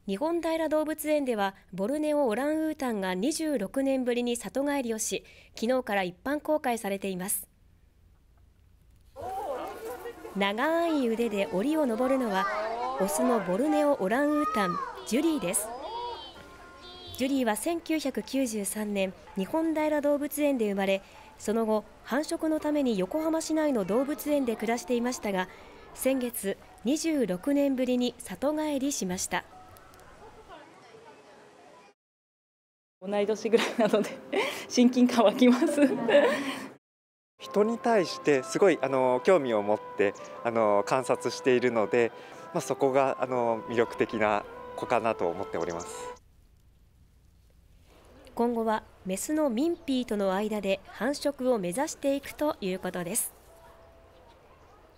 日本平動物園ではボルネオオランウータンが26年ぶりに里帰りをし、昨日から一般公開されています。長い腕で檻を登るのはオスのボルネオオランウータンジュリーです。ジュリーは1993年日本平動物園で生まれ、その後繁殖のために横浜市内の動物園で暮らしていましたが、先月26年ぶりに里帰りしました。 同い年ぐらいなので親近感湧きます人に対してすごい興味を持って観察しているので、そこが魅力的な子かなと思っております。 今後はメスのミンピーとの間で繁殖を目指していくということです。